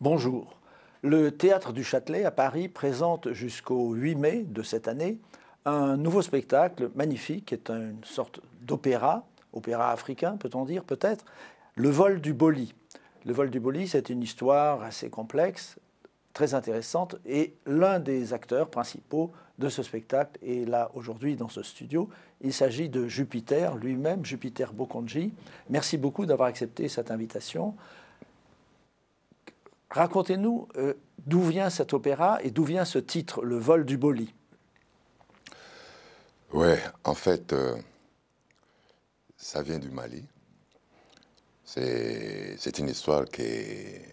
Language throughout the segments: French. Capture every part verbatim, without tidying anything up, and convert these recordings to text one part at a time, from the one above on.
Bonjour. Le Théâtre du Châtelet à Paris présente jusqu'au huit mai de cette année un nouveau spectacle magnifique, qui est une sorte d'opéra, opéra africain peut-on dire peut-être, Le vol du Boli. Le vol du Boli, c'est une histoire assez complexe, très intéressante, et l'un des acteurs principaux de ce spectacle est là aujourd'hui dans ce studio. Il s'agit de Jupiter lui-même, Jupiter Bokonji. Merci beaucoup d'avoir accepté cette invitation. Racontez-nous euh, d'où vient cet opéra et d'où vient ce titre, Le vol du Boli. Oui, en fait, euh, ça vient du Mali. C'est une histoire qui est...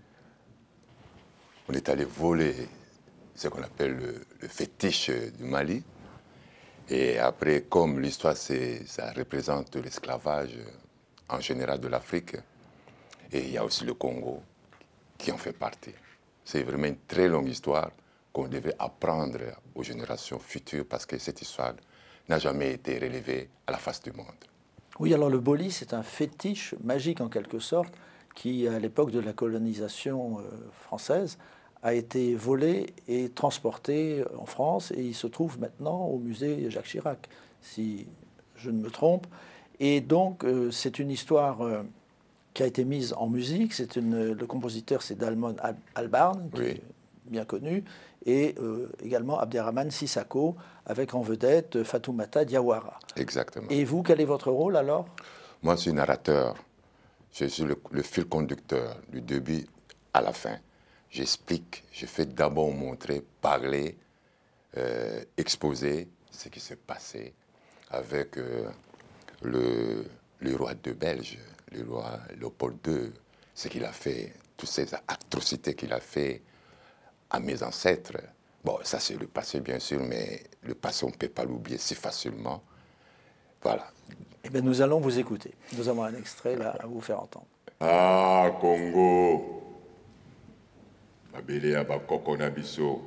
On est allé voler ce qu'on appelle le, le fétiche du Mali. Et après, comme l'histoire, ça représente l'esclavage en général de l'Afrique, et il y a aussi le Congo qui en fait partie. C'est vraiment une très longue histoire qu'on devait apprendre aux générations futures parce que cette histoire n'a jamais été relevée à la face du monde. Oui, alors le Boli, c'est un fétiche magique en quelque sorte qui, à l'époque de la colonisation euh, française, a été volé et transporté en France et il se trouve maintenant au musée Jacques Chirac, si je ne me trompe. Et donc, euh, c'est une histoire euh, qui a été mise en musique. C'est une, le compositeur, c'est Dalmon Albarn, qui oui. est bien connu, et euh, également Abderrahmane Sissako, avec en vedette Fatoumata Diawara. Exactement. Et vous, quel est votre rôle alors? Moi, je suis narrateur. Je suis le, le fil conducteur du début à la fin. J'explique, je fais d'abord montrer, parler, euh, exposer ce qui s'est passé avec euh, le, le roi de Belge, le roi Léopold deux, ce qu'il a fait, toutes ces atrocités qu'il a fait à mes ancêtres. Bon, ça c'est le passé bien sûr, mais le passé on ne peut pas l'oublier si facilement. Voilà. Eh bien, nous allons vous écouter. Nous avons un extrait là à vous faire entendre. Ah, Congo! Mabele ya bakoko na biso.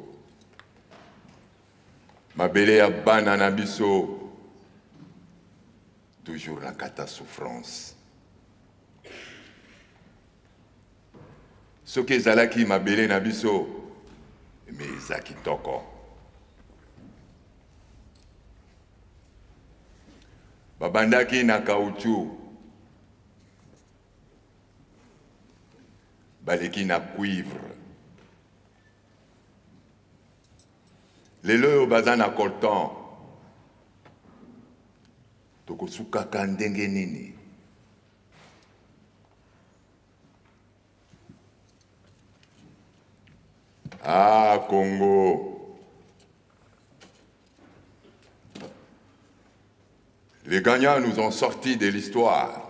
Mabele ya bana na biso. Toujours la kata souffrance. Soki ezalaki mabele na biso, me eza kitoko. Babandaki na caoutchouc. Baleki na cuivre. Lelo oyo baza na coltan. Tokosukaka ndenge nini. Ah, Congo. Les gagnants nous ont sortis de l'histoire.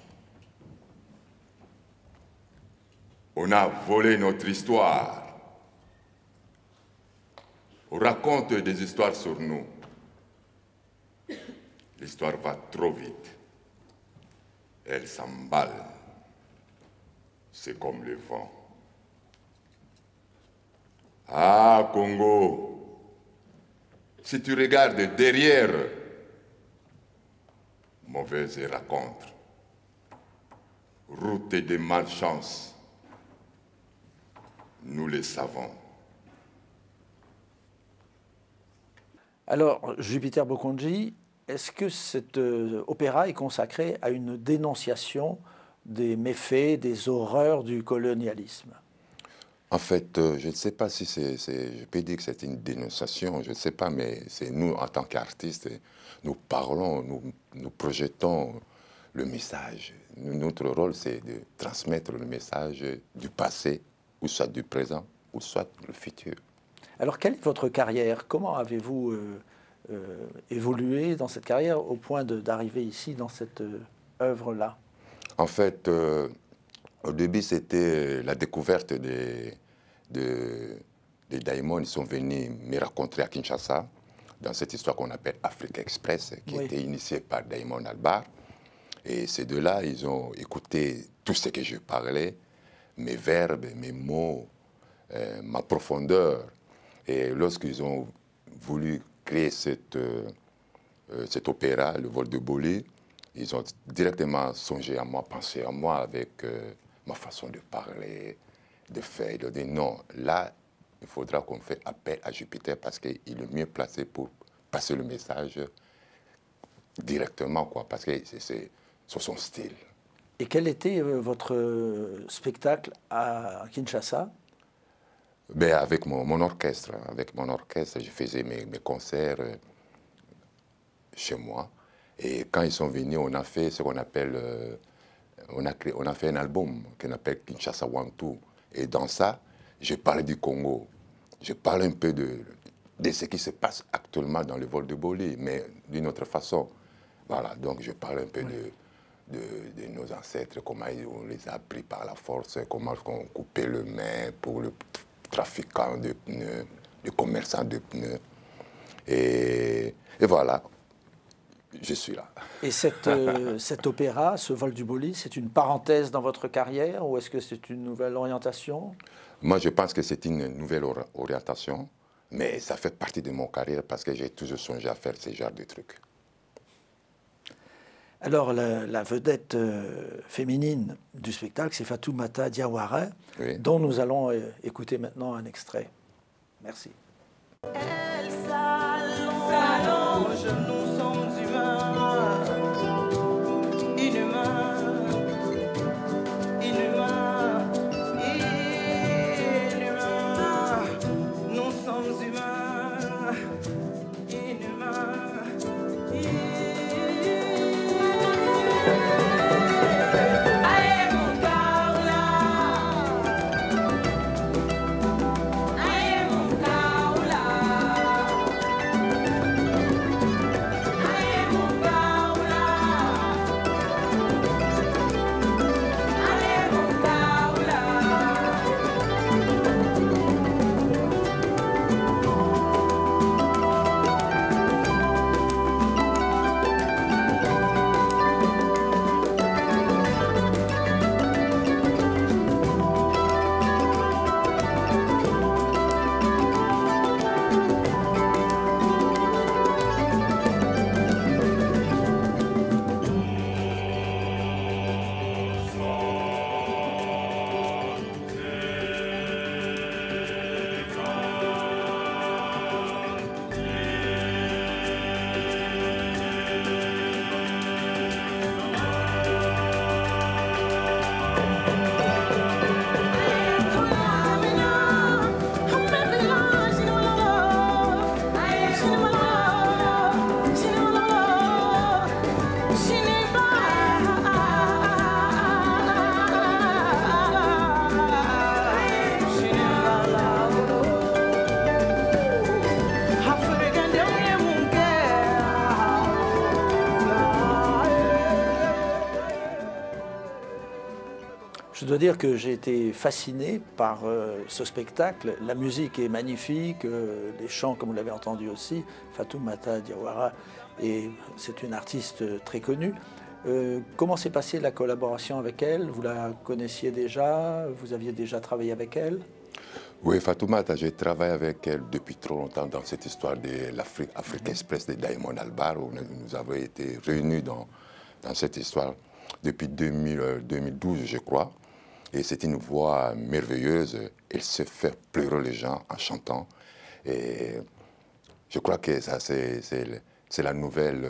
On a volé notre histoire. On raconte des histoires sur nous. L'histoire va trop vite. Elle s'emballe. C'est comme le vent. Ah, Congo, si tu regardes derrière, mauvaise rencontre, route de malchance, nous le savons. Alors, Jupiter Bokonji, est-ce que cet euh, opéra est consacré à une dénonciation des méfaits, des horreurs du colonialisme? En fait, euh, je ne sais pas si c'est... Je peux dire que c'est une dénonciation, je ne sais pas, mais c'est nous, en tant qu'artistes, nous parlons, nous, nous projetons le message. Notre rôle, c'est de transmettre le message du passé, ou soit du présent, ou soit le futur. Alors, quelle est votre carrière? Comment avez-vous euh, euh, évolué dans cette carrière au point d'arriver ici, dans cette euh, œuvre-là? En fait, euh, au début, c'était la découverte des, des, des Daimon. Ils sont venus me rencontrer à Kinshasa, dans cette histoire qu'on appelle Africa Express, qui oui. était initiée par Daimon Albarn. Et ces deux-là, ils ont écouté tout ce que je parlais, mes verbes, mes mots, euh, ma profondeur. Et lorsqu'ils ont voulu créer cette, euh, cet opéra, Le vol de Boli, ils ont directement songé à moi, pensé à moi avec euh, ma façon de parler, de faire. Il a dit non, là, il faudra qu'on fasse appel à Jupiter parce qu'il est le mieux placé pour passer le message directement, quoi, parce que c'est son style. Et quel était euh, votre euh, spectacle à Kinshasa? Ben, avec mon, mon orchestre, avec mon orchestre, je faisais mes, mes concerts euh, chez moi. Et quand ils sont venus, on a fait ce qu'on appelle, euh, on, a créé, on a fait un album qu'on appelle Kinshasa One Two. Et dans ça, je parle du Congo. Je parle un peu de, de ce qui se passe actuellement dans le vol de Boli, mais d'une autre façon. Voilà, donc je parle un peu oui. de, de, de nos ancêtres, comment on les a pris par la force, comment on coupait le main pour le trafiquant de pneus, le commerçant de pneus. Et, et voilà, je suis là. Et cette, euh, cet opéra, ce vol du Boli, c'est une parenthèse dans votre carrière ou est-ce que c'est une nouvelle orientation? Moi, je pense que c'est une nouvelle or orientation, mais ça fait partie de mon carrière parce que j'ai toujours songé à faire ce genre de trucs. Alors, la, la vedette euh, féminine du spectacle, c'est Fatoumata Diawara, oui. dont nous allons euh, écouter maintenant un extrait. Merci. Elle s'allonge, nous sommes humains, inhumains, inhumains, inhumains, nous sommes humains, inhumains, inhumains. Je dois dire que j'ai été fasciné par euh, ce spectacle. La musique est magnifique, euh, les chants, comme vous l'avez entendu aussi, Fatoumata Diawara, et c'est une artiste très connue. Euh, comment s'est passée la collaboration avec elle? Vous la connaissiez déjà? Vous aviez déjà travaillé avec elle? Oui, Fatoumata, j'ai travaillé avec elle depuis trop longtemps dans cette histoire de l'Afrique Afrique Express de Diamond Albar, où nous avons été réunis dans, dans cette histoire depuis deux mille, deux mille douze, je crois. Et c'est une voix merveilleuse. Elle se fait pleurer les gens en chantant. Et je crois que ça, c'est la nouvelle,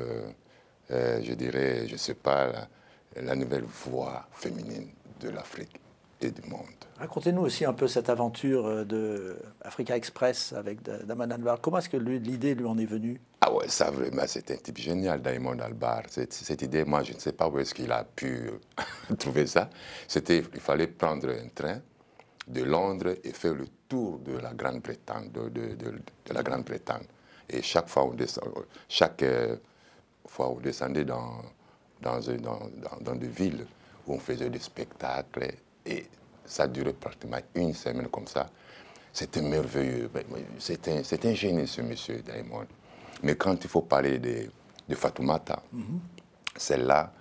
euh, je dirais, je ne sais pas, la, la nouvelle voix féminine de l'Afrique et du monde. Racontez-nous aussi un peu cette aventure de Africa Express avec Diamond Albar. Comment est-ce que l'idée lui en est venue? Ah ouais, ça vraiment, c'est un type génial, Diamond Albar. Cette, cette idée, moi, je ne sais pas où est-ce qu'il a pu trouver ça. C'était, il fallait prendre un train de Londres et faire le tour de la Grande-Bretagne, de, de, de, de la Grande-Bretagne. Et chaque fois, on descend, chaque euh, fois, on descendait dans, dans, dans, dans, dans des villes où on faisait des spectacles. Et ça durait pratiquement une semaine comme ça. C'était merveilleux. C'est un, c'est un génie, ce monsieur Diamond. Mais quand il faut parler de, de Fatoumata, mm-hmm. celle-là,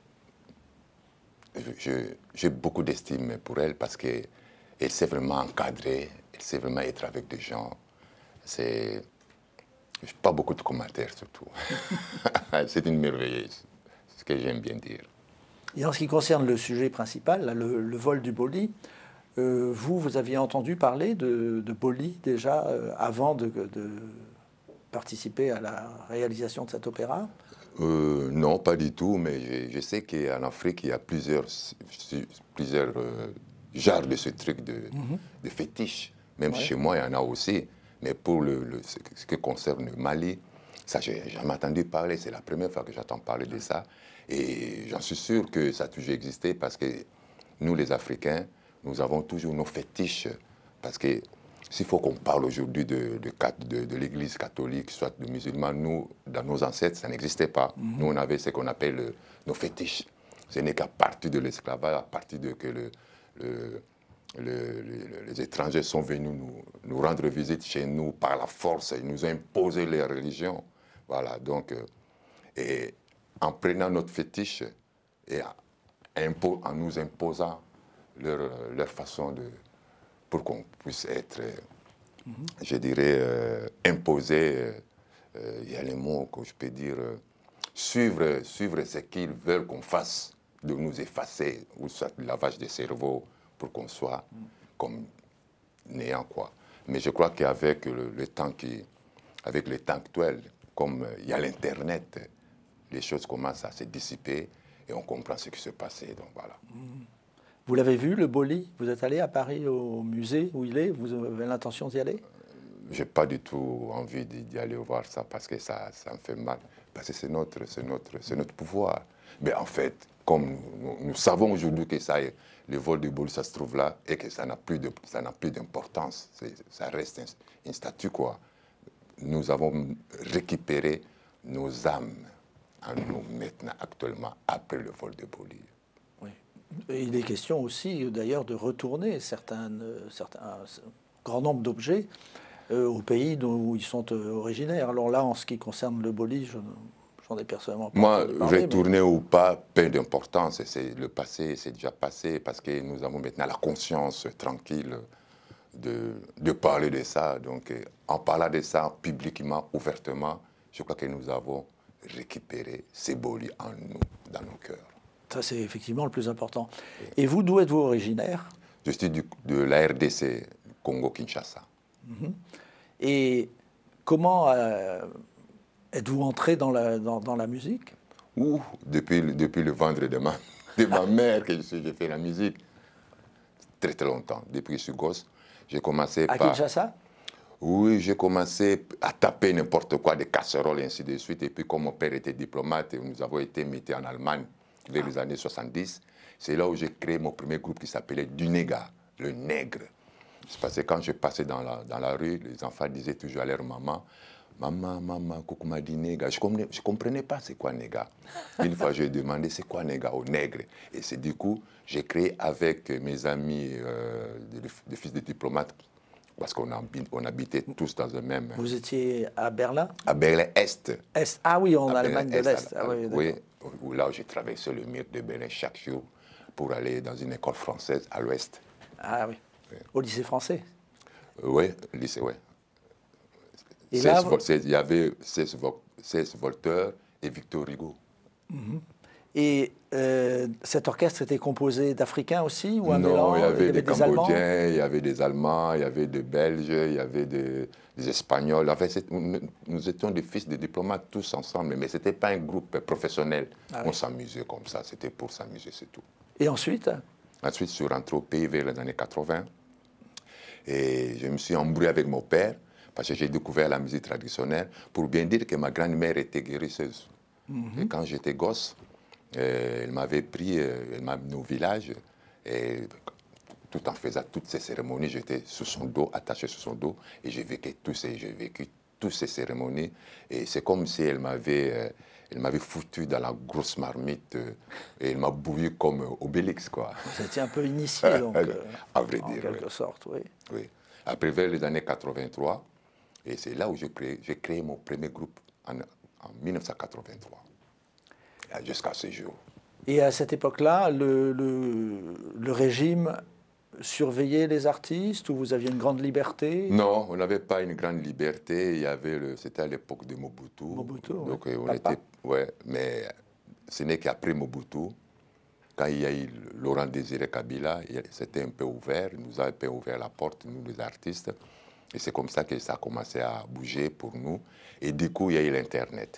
j'ai beaucoup d'estime pour elle parce qu'elle sait vraiment encadrer, elle sait vraiment être avec des gens. C'est pas beaucoup de commentaires surtout. C'est une merveilleuse, c'est ce que j'aime bien dire. Et en ce qui concerne le sujet principal, là, le, le vol du Boli, Euh, vous, vous aviez entendu parler de, de Boli déjà euh, avant de, de participer à la réalisation de cet opéra? Euh, non, pas du tout, mais je, je sais qu'en Afrique, il y a plusieurs, plusieurs euh, genres de ce truc de, Mhm. de fétiche. Même Ouais. chez moi, il y en a aussi. Mais pour le, le- ce, que- ce qui concerne le Mali, ça, j'ai jamais entendu parler. C'est la première fois que j'entends parler de ça. Et j'en suis sûr que ça a toujours existé parce que nous, les Africains, nous avons toujours nos fétiches. Parce que s'il faut qu'on parle aujourd'hui de, de, cat- de- de l'Église catholique, soit de musulmans, nous, dans nos ancêtres, ça n'existait pas. Mhm. Nous, on avait ce qu'on appelle euh, nos fétiches. Ce n'est qu'à partir de l'esclavage, à partir de que le, le- le- le- les étrangers sont venus nous, nous rendre visite chez nous par la force, ils nous ont imposé les religions. Voilà, donc, euh, et en prenant notre fétiche et en, impo- en nous imposant leur, euh, leur façon de. Pour qu'on puisse être, euh, je dirais, euh, imposé, euh, euh, il y a les mots que je peux dire, euh, suivre, suivre ce qu'ils veulent qu'on fasse, de nous effacer, ou soit le lavage de cerveau, pour qu'on soit comme néant, quoi. Mais je crois qu'avec le, le temps qui, avec le temps actuel, comme euh, il y a l'Internet, les choses commencent à se dissiper et on comprend ce qui se passait. Donc voilà. Vous l'avez vu, le Boli? Vous êtes allé à Paris au musée où il est? Vous avez l'intention d'y aller? J'ai pas du tout envie d'y d'y aller voir ça parce que ça, ça me fait mal. Parce que c'est notre, c'est notre, c'est notre pouvoir. Mais en fait, comme nous, nous- nous savons aujourd'hui que ça, est- le vol de Boli, ça se trouve là et que ça n'a plus de, ça n'a plus d'importance. C'est- Ça reste un, un statut, quoi. Nous avons récupéré nos âmes en nous maintenant, actuellement, après le vol de Boli. Oui. Et il est question aussi, d'ailleurs, de retourner certains, certains, un grand nombre d'objets euh, au pays d'où ils sont euh, originaires. Alors là, en ce qui concerne le Boli, je, j'en ai personnellement pas Moi, entendu parler. retourner ou pas, peu d'importance. C'est le passé, c'est déjà passé parce que nous avons maintenant la conscience tranquille de, de parler de ça. Donc, euh, en parlant de ça publiquement, ouvertement, je crois que nous avons récupéré ces bolis en nous, dans nos cœurs. Ça, c'est effectivement le plus important. Et vous, d'où êtes-vous originaire? Je suis du- de la R D C, Congo-Kinshasa. Et comment euh, êtes-vous entré dans la, dans, dans la musique? Ouh, depuis, le- depuis le ventre de ma, de ma mère que je suis- j'ai fait la musique. Très très longtemps. Depuis que je suis gosse, j'ai commencé À par... Kinshasa? Oui, j'ai commencé à taper n'importe quoi, des casseroles et ainsi de suite. Et puis, comme mon père était diplomate, et nous avons été mis en Allemagne vers les années soixante-dix. C'est là où j'ai créé mon premier groupe qui s'appelait Dunega, le nègre. C'est parce que quand je passais dans la, dans la rue, les enfants disaient toujours à leur maman, maman, maman, coucou m'a dit nègre. Je ne je comprenais pas c'est quoi nègre. Une fois, j'ai demandé c'est quoi nègre au nègre. Et c'est du coup, j'ai créé avec mes amis, euh, des, des fils de diplomates, parce qu'on habi- on habitait tous dans le même... Vous étiez à Berlin? À Berlin-Est. Est. Ah oui, en À Allemagne de Berlin-Est, l'Est. à- Ah oui, oui, d'accord. où là où j'ai traversé le mur de Berlin chaque jour pour aller dans une école française à l'ouest. Ah oui. Au lycée français. Euh, oui, lycée, oui. Et seize là, vol- seize il y avait seize, vo- seize Voltaire et Victor Hugo. Et euh, cet orchestre était composé d'Africains aussi ou un mélange? Non, il y avait des des Allemands? Cambodgiens, il y avait des Allemands, il y avait des Belges, il y avait des, des Espagnols. En fait, c'est- nous, nous étions des fils de diplomates tous ensemble, mais ce n'était pas un groupe professionnel. Ah On oui. s'amusait comme ça, c'était pour s'amuser, c'est tout. Et ensuite? Ensuite, je suis rentré au pays vers les années quatre-vingt. Et je me suis embrouillé avec mon père parce que j'ai découvert la musique traditionnelle. Pour bien dire que ma grand-mère était guérisseuse. Et quand j'étais gosse, euh, elle m'avait pris, euh, elle m'a amené au village. Et tout en faisant toutes ces cérémonies, j'étais sur son dos, attaché sur son dos. Et j'ai vécu, tous ces, j'ai vécu toutes ces cérémonies. Et c'est comme si elle m'avait... euh, elle m'avait foutu dans la grosse marmite euh, et elle m'a bouilli comme euh, Obélix, quoi. Vous étiez un peu initié, donc, euh, À vrai en dire, quelque oui. sorte, oui. Oui. Après, vers les années quatre-vingt-trois, et c'est là où j'ai créé, j'ai créé mon premier groupe en, en mille neuf cent quatre-vingt-trois, et jusqu'à ce jour. Et à cette époque-là, le, le, le régime surveillait les artistes ou vous aviez une grande liberté? Non, on n'avait pas une grande liberté. Il y avait le, c'était à l'époque de Mobutu. Mobutu, Donc oui. euh, on Papa. était, ouais, mais ce n'est qu'après Mobutu quand il y a eu Laurent Désiré Kabila, c'était un peu ouvert, il nous a un peu ouvert la porte, nous les artistes. Et c'est comme ça que ça a commencé à bouger pour nous. Et du coup, il y a eu l'Internet.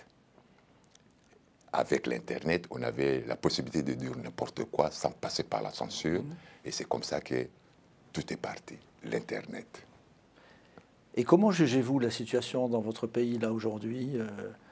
Avec l'Internet, on avait la possibilité de dire n'importe quoi sans passer par la censure. Mmh. Et c'est comme ça que tout est parti, l'Internet. Et comment jugez-vous la situation dans votre pays, là, aujourd'hui euh...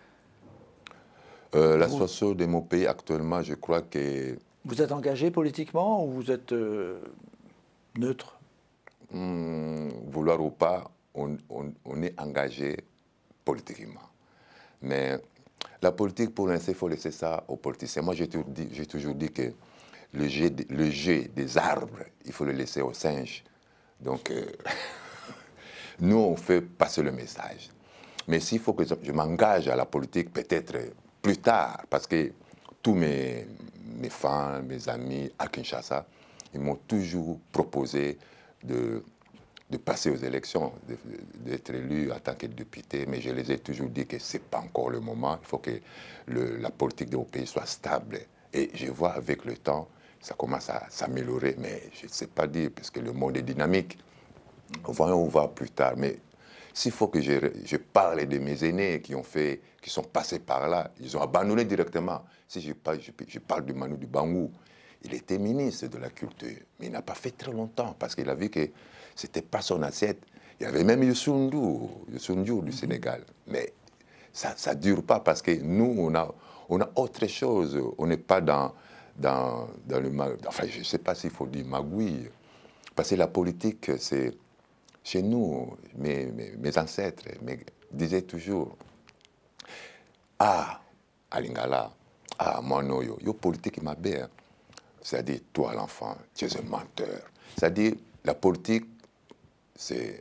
euh, La situation de mon pays, actuellement, je crois que... Vous êtes engagé politiquement ou vous êtes euh, neutre? Hum, vouloir ou pas, on, on, on est engagé politiquement. Mais la politique, pour l'instant, il faut laisser ça aux politiciens. Moi, j'ai toujours dit, j'ai toujours dit que le jeu, le jeu des arbres, il faut le laisser aux singes. Donc, euh, nous, on fait passer le message. Mais s'il faut que je m'engage à la politique, peut-être plus tard, parce que tous mes, mes fans, mes amis à Kinshasa, ils m'ont toujours proposé de, de passer aux élections, d'être élu en tant que député, mais je les ai toujours dit que ce n'est pas encore le moment. Il faut que le, la politique de mon pays soit stable. Et je vois avec le temps, ça commence à s'améliorer, mais je ne sais pas dire, parce que le monde est dynamique. Voyons, on va plus tard. Mais s'il faut que je, je parle de mes aînés qui ont fait, qui sont passés par là, ils ont abandonné directement. Si je parle, je, je parle de Manu Dibango, il était ministre de la Culture, mais il n'a pas fait très longtemps, parce qu'il a vu que ce n'était pas son assiette. Il y avait même Youssou N'Dour, Youssou N'Dour du Sénégal. Mais ça ne dure pas, parce que nous, on a, on a autre chose. On n'est pas dans, dans, dans le... Enfin, je ne sais pas s'il faut dire magouille. Parce que la politique, c'est... Chez nous, mes, mes, mes ancêtres me disaient toujours « Ah, à Lingala, ah, Monoyo, yo politique m'a bien. » C'est-à-dire, toi, l'enfant, tu es un menteur. C'est-à-dire, la politique, c'est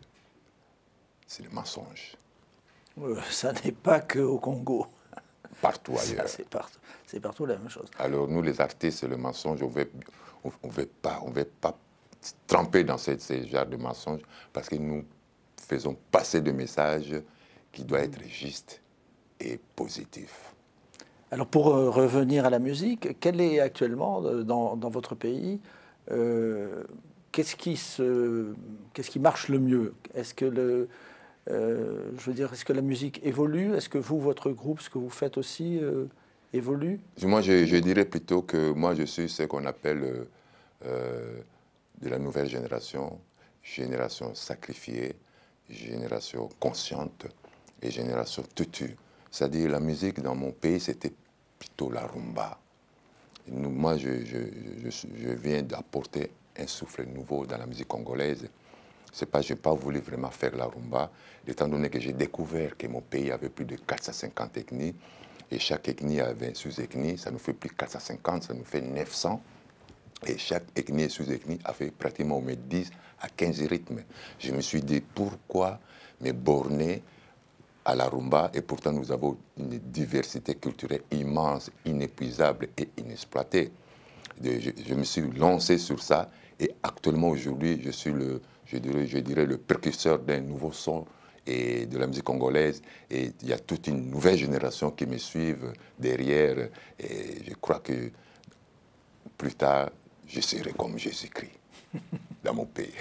le mensonge. Euh, ça n'est pas qu'au Congo. Partout ailleurs. C'est partout, partout la même chose. Alors, nous, les artistes, c'est le mensonge. On ne on, on veut pas, on veut pas tremper dans ce, ce genre de mensonges, parce que nous faisons passer des messages qui doivent être justes et positifs. Alors pour euh, revenir à la musique, quelle est actuellement dans, dans votre pays, euh, qu'est-ce qui, se, qu'est-ce qui marche le mieux? Est-ce que le, euh, je veux dire, est-ce que la musique évolue? Est-ce que vous, votre groupe, ce que vous faites aussi euh, évolue? Moi, je, je dirais plutôt que moi, je suis ce qu'on appelle euh, de la nouvelle génération, génération sacrifiée, génération consciente et génération tutu. C'est-à-dire la musique dans mon pays, c'était plutôt la rumba. Nous, moi, je, je, je, je viens d'apporter un souffle nouveau dans la musique congolaise. C'est pas, je n'ai pas voulu vraiment faire la rumba, étant donné que j'ai découvert que mon pays avait plus de quatre cent cinquante ethnies, et chaque ethnie avait une sous-ethnie, ça nous fait plus de quatre cent cinquante, ça nous fait neuf cents. Et chaque ethnie et sous-ethnie a fait pratiquement au moins dix à quinze rythmes. Je me suis dit, pourquoi me borner à la rumba? Et pourtant, nous avons une diversité culturelle immense, inépuisable et inexploitée. Je, je me suis lancé sur ça. Et actuellement, aujourd'hui, je suis le, je dirais, je dirais le précurseur d'un nouveau son et de la musique congolaise. Et il y a toute une nouvelle génération qui me suivent derrière. Et je crois que plus tard, je serai comme Jésus-Christ dans mon pays.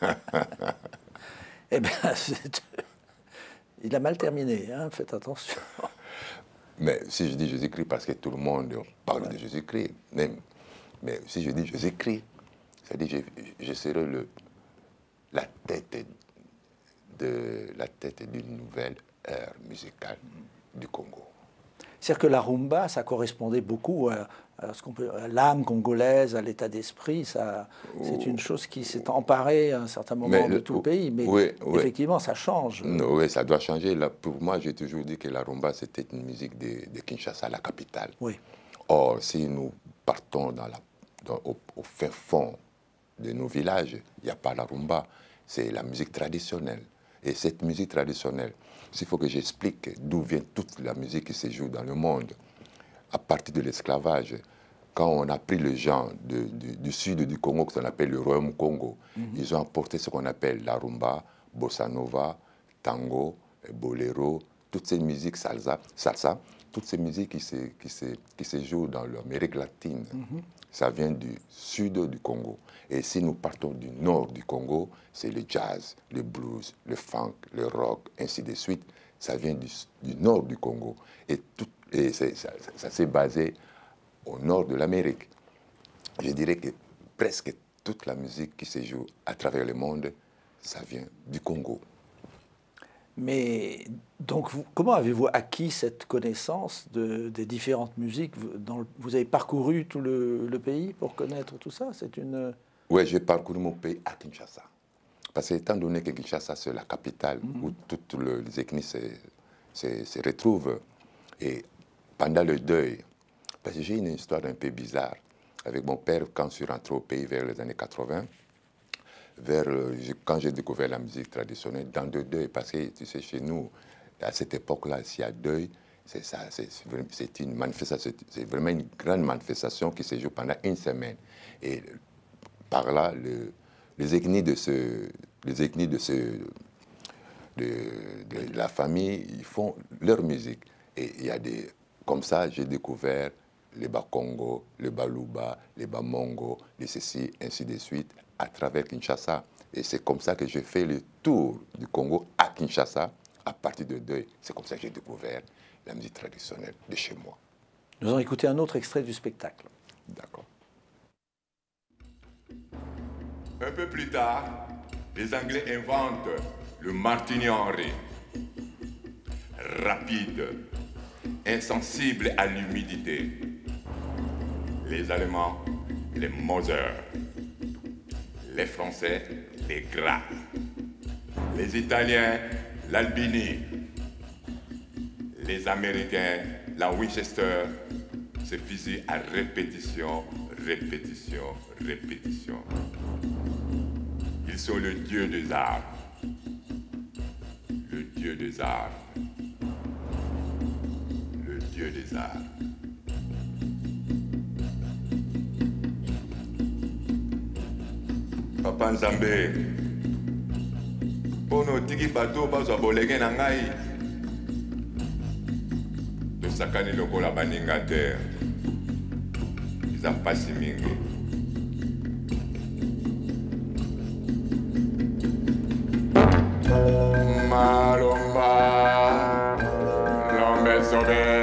Eh bien, il a mal terminé, hein, faites attention. Mais si je dis Jésus-Christ, parce que tout le monde parle ouais. de Jésus-Christ, mais, mais si je dis Jésus-Christ, c'est-à-dire je, je serai le, la tête de la tête d'une nouvelle ère musicale du Congo. C'est-à-dire que la rumba, ça correspondait beaucoup à, à ce qu'on peut, à l'âme congolaise, à l'état d'esprit. Ça, c'est une chose qui s'est emparée à un certain moment mais de le, tout le pays. Mais oui, effectivement, oui. ça change. Oui, ça doit changer. Là, pour moi, j'ai toujours dit que la rumba, c'était une musique de, de Kinshasa, la capitale. Oui. Or, si nous partons dans la, dans, au, au fin fond de nos villages, il n'y a pas la rumba. C'est la musique traditionnelle. Et cette musique traditionnelle, s'il faut que j'explique d'où vient toute la musique qui se joue dans le monde, à partir de l'esclavage, quand on a pris les gens de, de, du sud du Congo, qu'on appelle le Royaume Congo, mm-hmm. ils ont apporté ce qu'on appelle la rumba, bossa nova, tango, boléro, toutes ces musiques salsa, salsa toutes ces musiques qui se, qui se, qui se jouent dans l'Amérique latine, mm-hmm. ça vient du sud du Congo. Et si nous partons du nord du Congo, c'est le jazz, le blues, le funk, le rock, ainsi de suite. Ça vient du, du nord du Congo. Et, tout, et ça, ça, ça s'est basé au nord de l'Amérique. Je dirais que presque toute la musique qui se joue à travers le monde, ça vient du Congo. Mais donc, vous, comment avez-vous acquis cette connaissance de, des différentes musiques dans le, vous avez parcouru tout le, le pays pour connaître tout ça? C'est une... Oui, j'ai parcouru mon pays à Kinshasa. Parce que étant donné que Kinshasa, c'est la capitale mm-hmm. où toutes le, les ethnies se, se, se retrouvent, et pendant le deuil, parce que j'ai une histoire un peu bizarre avec mon père quand je suis rentré au pays vers les années quatre-vingt. Vers, quand j'ai découvert la musique traditionnelle, dans le deuil, parce que tu sais, chez nous, à cette époque-là, s'il y a deuil, c'est ça, c'est une manifestation, c'est vraiment une grande manifestation qui se joue pendant une semaine. Et par là, le, les ethnies de ce, les ethnies de ce, de, de la famille, ils font leur musique. Et il y a des, comme ça, j'ai découvert les Bakongo, les Baluba, les Bamongo, les ceci, ainsi de suite, à travers Kinshasa. Et c'est comme ça que j'ai fait le tour du Congo à Kinshasa, à partir de deuil. C'est comme ça que j'ai découvert la musique traditionnelle de chez moi. Nous allons écouter un autre extrait du spectacle. D'accord. Un peu plus tard, les Anglais inventent le Martini Henry. Rapide, insensible à l'humidité. Les Allemands, les Moser. Les Français, les Gras. Les Italiens, l'Albini. Les Américains, la Winchester. Ce fusil à répétition, répétition, répétition. Ils sont le dieu des arts. Le dieu des arts. Le dieu des arts. Papa Nzambe, pono tiki bato bazwa bolenge na ngai. Tosakani lokola baninga te. Iza pasi mingi. Malomba, l'ombe sobe.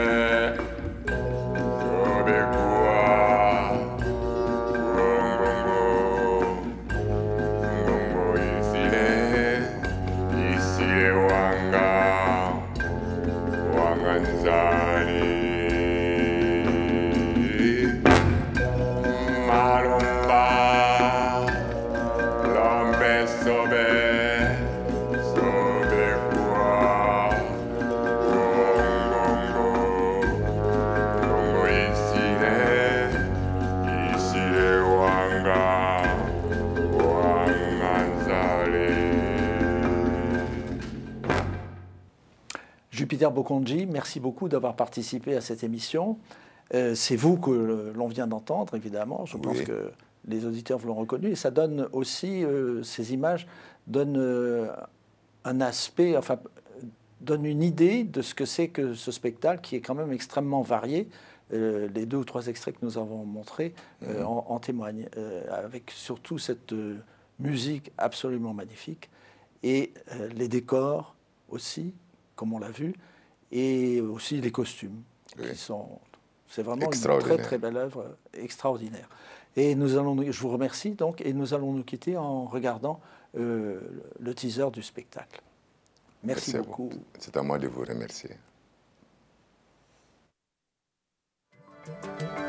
Jupiter Bokonji, merci beaucoup d'avoir participé à cette émission. Euh, c'est vous que l'on vient d'entendre, évidemment. Je oui. pense que les auditeurs vous l'ont reconnu. Et ça donne aussi, euh, ces images donnent euh, un aspect, enfin, donnent une idée de ce que c'est que ce spectacle qui est quand même extrêmement varié. Euh, les deux ou trois extraits que nous avons montrés euh, mmh. en, en témoignent, euh, avec surtout cette euh, musique absolument magnifique et euh, les décors aussi, comme on l'a vu, et aussi les costumes, oui. qui sont... C'est vraiment une très très belle œuvre, extraordinaire. Et nous allons, je vous remercie donc, et nous allons nous quitter en regardant euh, le teaser du spectacle. Merci, Merci beaucoup. C'est à moi de vous remercier. Thank you.